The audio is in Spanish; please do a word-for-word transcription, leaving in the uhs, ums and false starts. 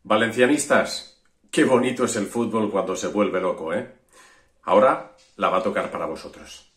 Valencianistas, qué bonito es el fútbol cuando se vuelve loco, ¿eh? Ahora la va a tocar para vosotros.